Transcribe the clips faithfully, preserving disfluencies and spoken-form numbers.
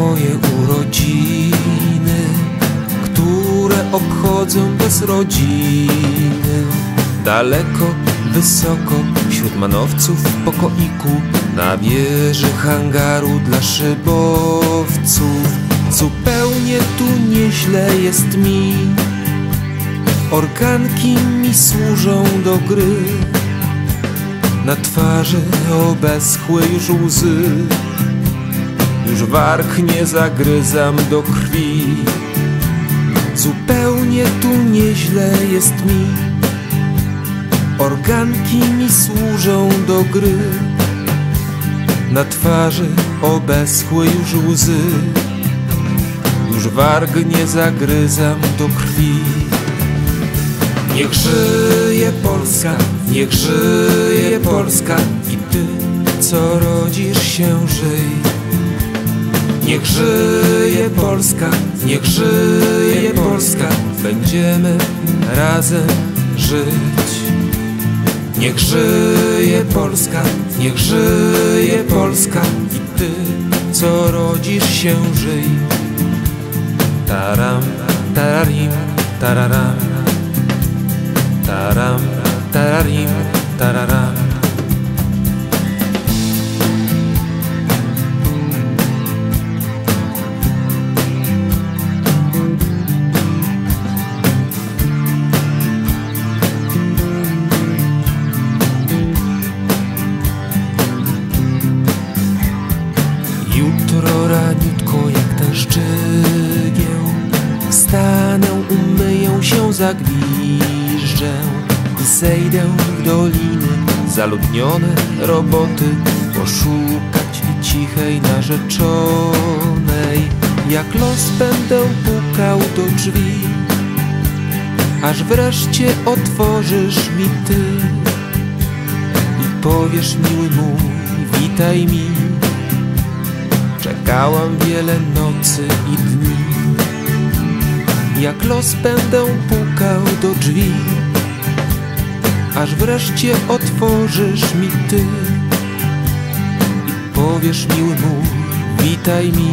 moje urodziny, które obchodzę bez rodziny. Daleko, wysoko, wśród manowców w pokoiku, na wieży hangaru dla szybowców. Zupełnie tu nieźle jest mi, organki mi służą do gry. Na twarzy obeschły już łzy, już warg nie zagryzam do krwi. Zupełnie tu nieźle jest mi, organki mi służą do gry. Na twarzy obeschły już łzy, już warg nie zagryzam do krwi. Niech żyje Polska, niech żyje Polska i ty, co rodzisz się, żyj. Niech żyje Polska, niech żyje Polska, będziemy razem żyć. Niech żyje Polska, niech żyje Polska i ty, co rodzisz się, żyj. Taram, tararim, tararam, taram, tararim, tararam. Jutro raniutko jak ten szczygieł wstanę, umyję się, zagwiżdżę i zejdę w doliny zaludnione roboty, poszukać cichej narzeczonej. Jak los będę pukał do drzwi, aż wreszcie otworzysz mi ty i powiesz, miły mój, witaj mi. Czekałam wiele nocy i dni. Jak los będę pukał do drzwi, aż wreszcie otworzysz mi ty i powiesz, miły mój, witaj mi.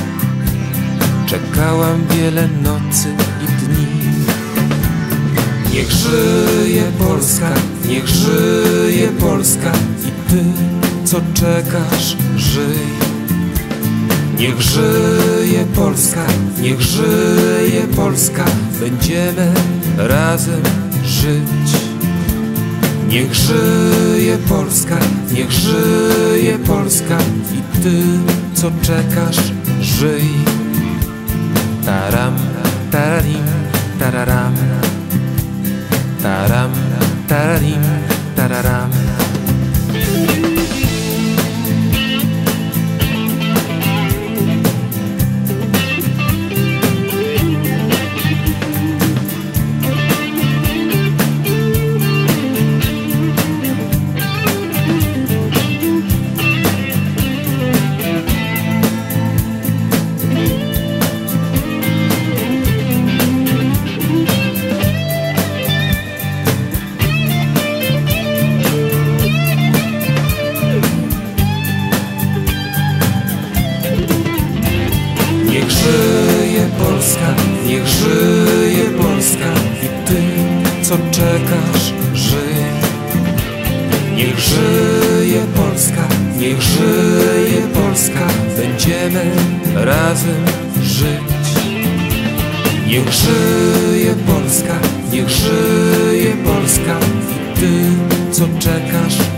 Czekałam wiele nocy i dni. Niech żyje Polska, niech żyje Polska i ty, co czekasz, żyj. Niech żyje Polska, niech żyje Polska, będziemy razem żyć. Niech żyje Polska, niech żyje Polska i ty, co czekasz, żyj. Taram, tararim, tararam, taram, tararim, tararam. Niech żyje Polska, niech żyje Polska i ty, co czekasz, żyj. Niech żyje Polska, niech żyje Polska, będziemy razem żyć. Niech żyje Polska, niech żyje Polska i ty, co czekasz,